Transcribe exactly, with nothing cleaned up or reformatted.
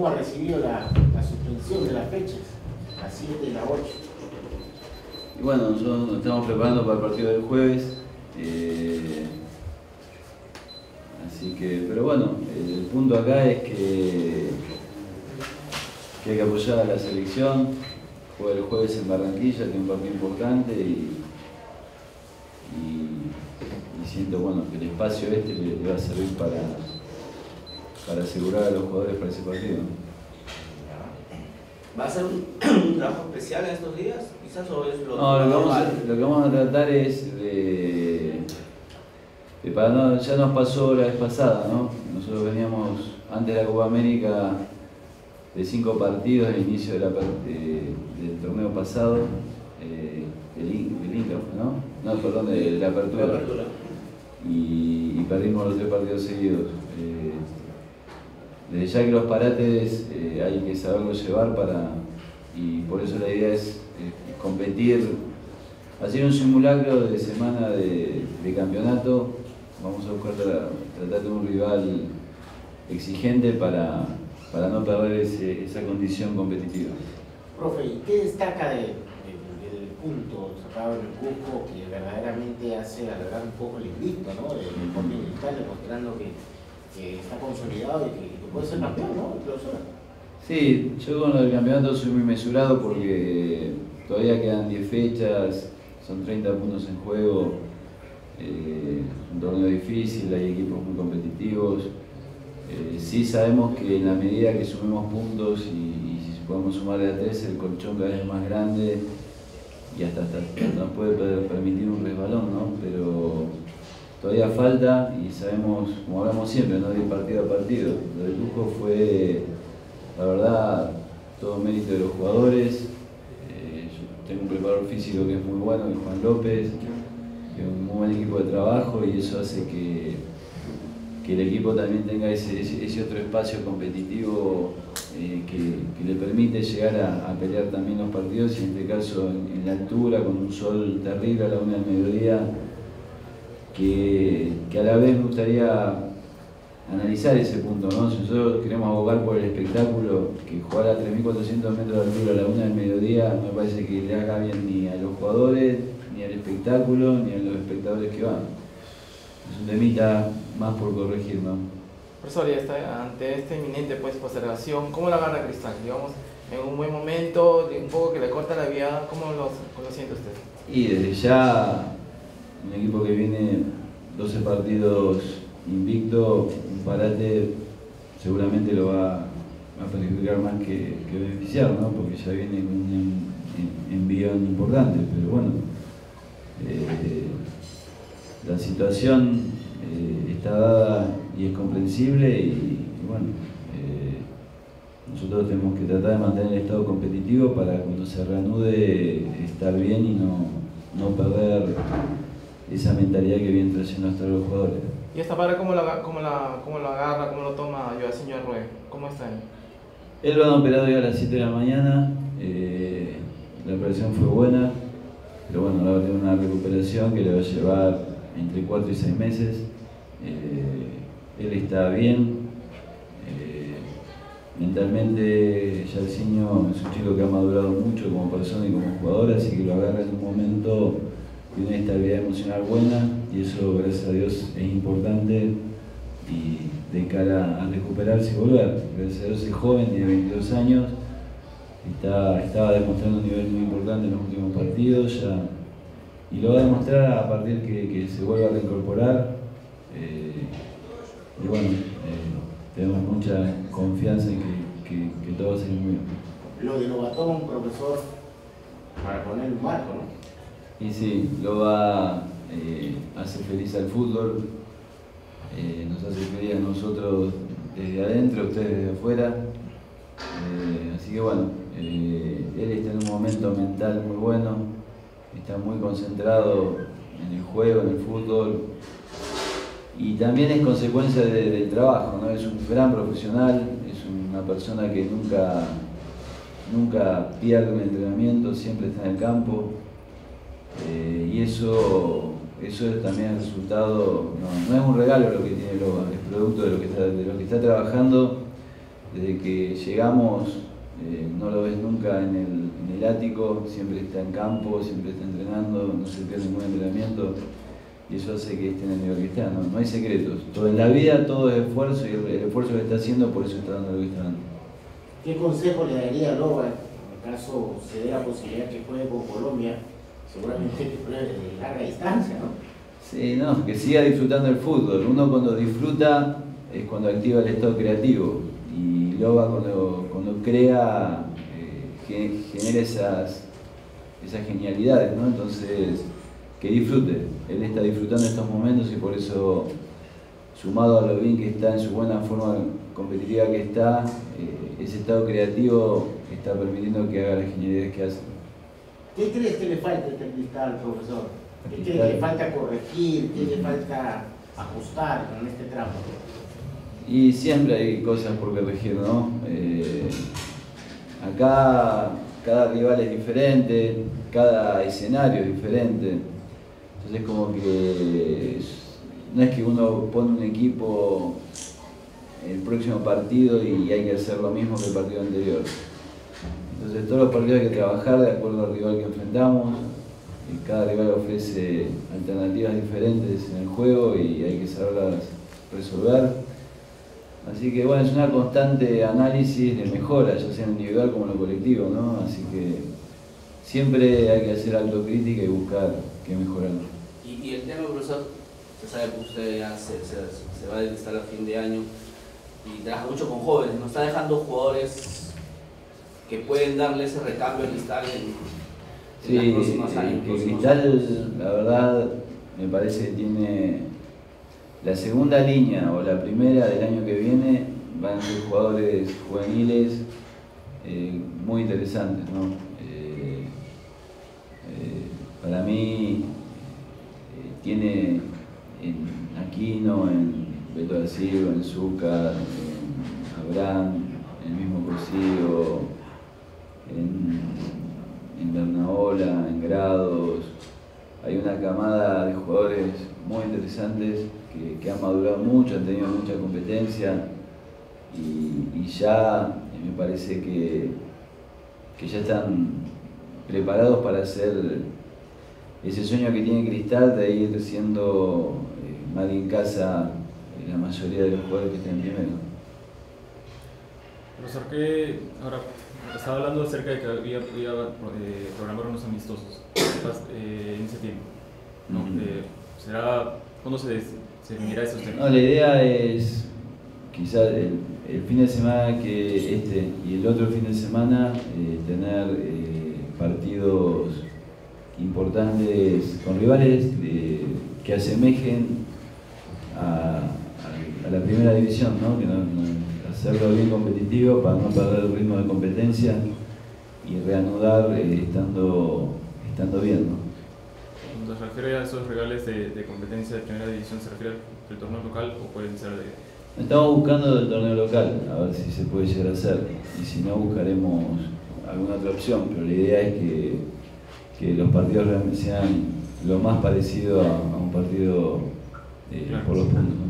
¿cómo ha recibido la, la suspensión de las fechas? La siete y la ocho. Y bueno, nosotros nos estamos preparando para el partido del jueves. Eh, así que, pero bueno, el punto acá es que, que hay que apoyar a la selección. Juega el jueves en Barranquilla, tiene un partido importante y, y, y siento bueno, que el espacio este le, le va a servir para, para asegurar a los jugadores para ese partido. ¿Va a ser un, un trabajo especial en estos días? Quizás o es lo, no, lo, que vamos a, normal. lo que vamos a tratar es de, de para no, ya nos pasó la vez pasada, ¿no? Nosotros veníamos antes de la Copa América de cinco partidos al inicio de la, de, del torneo pasado, eh, el, el Inca, ¿no? No, perdón, de la apertura. La apertura. Y, y perdimos los tres partidos seguidos. Eh, desde ya que los parates eh, hay que saberlos llevar para, y por eso la idea es eh, competir, hacer un simulacro de semana de, de campeonato. Vamos a buscar tra tratar de un rival exigente para, para no perder ese, esa condición competitiva. Profe, ¿y qué destaca de, de, del punto sacado en el Cusco que verdaderamente hace alargar un poco el invicto, ¿no? del Sporting Cristal, demostrando que, que está consolidado y que, que puede ser campeón, ¿no? En clausura. Sí, yo con lo del campeonato soy muy mesurado porque todavía quedan diez fechas, son treinta puntos en juego, eh, un torneo difícil, hay equipos muy competitivos. Eh, sí sabemos que en la medida que sumemos puntos y, y si podemos sumarle a tres, el colchón cada vez es más grande y hasta, hasta nos puede permitir un resbalón, ¿no? Pero todavía falta y sabemos, como hablamos siempre, ¿no? De ir partido a partido. Lo del Cusco fue, la verdad, todo mérito de los jugadores. Eh, yo tengo un preparador físico que es muy bueno, que es Juan López, que es un muy buen equipo de trabajo y eso hace que, que el equipo también tenga ese, ese, ese otro espacio competitivo eh, que, que le permite llegar a, a pelear también los partidos y en este caso en, en la altura, con un sol terrible a la una del mediodía, que, que a la vez me gustaría analizar ese punto, ¿no? Si nosotros queremos abogar por el espectáculo, que jugar a tres mil cuatrocientos metros de altura a la una del mediodía no me parece que le haga bien ni a los jugadores, ni al espectáculo, ni a los espectadores que van. Es un temita más por corregir, ¿no? Profesor, ya está, ante esta inminente pues, postergación, ¿cómo la agarra Cristal? Digamos, en un buen momento, un poco que le corta la viada, ¿cómo lo, lo siente usted? Y desde ya, un equipo que viene doce partidos invicto, un parate seguramente lo va a perjudicar más que, que beneficiar, ¿no? Porque ya viene con un envión importante, pero bueno, eh, la situación eh, está dada y es comprensible y, y bueno, eh, nosotros tenemos que tratar de mantener el estado competitivo para cuando se reanude estar bien y no, no perder esa mentalidad que viene trayendo hasta los jugadores. ¿Y esta para cómo la, cómo la, cómo la agarra, cómo lo toma Joaquín Arrué? ¿Cómo está él? Él lo han operado ya a las siete de la mañana, eh, la operación fue buena, pero bueno, ahora va a tener una recuperación que le va a llevar entre cuatro y seis meses. Eh, él está bien, eh, mentalmente Jairzinho es un chico que ha madurado mucho como persona y como jugador, así que lo agarra en un momento de una estabilidad emocional buena y eso, gracias a Dios, es importante y de cara a recuperarse y volver. Gracias a Dios es joven, tiene veintidós años, está, estaba demostrando un nivel muy importante en los últimos partidos ya, y lo va a demostrar a partir que, que se vuelva a reincorporar. Eh, y bueno, eh, tenemos mucha confianza en que, que, que todo va a salir muy bien. Lo de Lobatón, profesor, para poner un marco, ¿no? Y sí, lo va eh, hace feliz al fútbol, eh, nos hace feliz a nosotros desde adentro, ustedes desde afuera. Eh, así que bueno, eh, él está en un momento mental muy bueno, está muy concentrado en el juego, en el fútbol. Y también es consecuencia de, del trabajo, ¿no? Es un gran profesional, es una persona que nunca, nunca pierde un entrenamiento, siempre está en el campo. Eh, y eso, eso es también el resultado, no, no es un regalo lo que tiene Loba, es producto de lo que está, de lo que está trabajando desde que llegamos eh, no lo ves nunca en el, en el ático, siempre está en campo, siempre está entrenando, no se pierde ningún entrenamiento y eso hace que esté en el nivel que está, no, no hay secretos. Todo en la vida todo es esfuerzo y el, el esfuerzo que está haciendo por eso está dando lo que está dando. ¿Qué consejo le daría a Loba en el caso se dé la posibilidad que juegue con Colombia? Seguramente que juegue de larga distancia, ¿no? Sí, no, que siga disfrutando el fútbol. Uno cuando disfruta es cuando activa el estado creativo y Loba cuando, cuando crea eh, genera esas, esas genialidades, ¿no? Entonces, que disfrute. Él está disfrutando estos momentos y por eso, sumado a lo bien que está, en su buena forma competitiva que está, eh, ese estado creativo está permitiendo que haga las genialidades que hace. ¿Qué crees que le falta a este Cristal, profesor? ¿Qué crees que le falta corregir? ¿Qué le falta ajustar en este tramo? Y siempre hay cosas por corregir, ¿no? Eh, acá cada rival es diferente, cada escenario es diferente. Entonces como que no es que uno pone un equipo el próximo partido y hay que hacer lo mismo que el partido anterior. Entonces todos los partidos hay que trabajar de acuerdo al rival que enfrentamos. Y cada rival ofrece alternativas diferentes en el juego y hay que saberlas resolver. Así que bueno, es una constante análisis de mejora, ya sea en lo individual como en lo colectivo, ¿no? Así que siempre hay que hacer autocrítica y buscar qué mejorar. Y, y el tema, profesor, se sabe que usted ya se, se, se va a Cristal a fin de año y trabaja mucho con jóvenes, nos está dejando jugadores que pueden darle ese recambio a Cristal en, en sí, los próximos años. Que Cristal, la verdad, me parece que tiene la segunda línea o la primera del año que viene, van a ser jugadores juveniles eh, muy interesantes, ¿no? Eh, eh, para mí eh, tiene en Aquino, en Beto da Silva, en Zúcar, en Abraham, el mismo Cosío, en, en Bernaola, en Grados. Hay una camada de jugadores muy interesantes que, que han madurado mucho, han tenido mucha competencia y, y ya me parece que, que ya están preparados para hacer ese sueño que tiene Cristal de ir siendo eh, más en casa eh, la mayoría de los jugadores que estén primero. Profesor, que ahora estaba hablando acerca de que había, había eh, programar unos amistosos eh, en septiembre, ¿no? Uh-huh. eh, ¿será, ¿Cuándo se, se definirá esos temas? No, la idea es quizás el, el fin de semana que este y el otro fin de semana eh, tener eh, partidos importantes con rivales eh, que asemejen a, a, a la primera división, ¿no? Que no, no, hacerlo bien competitivo para no perder el ritmo de competencia y reanudar eh, estando, estando bien, ¿no? Cuando se refiere a esos regales de, de competencia de primera división, ¿se refiere al torneo local o pueden ser de...? Estamos buscando del torneo local, a ver si se puede llegar a hacer, y si no buscaremos alguna otra opción, pero la idea es que, que los partidos realmente sean lo más parecido a, a un partido eh, claro. por los puntos, ¿no?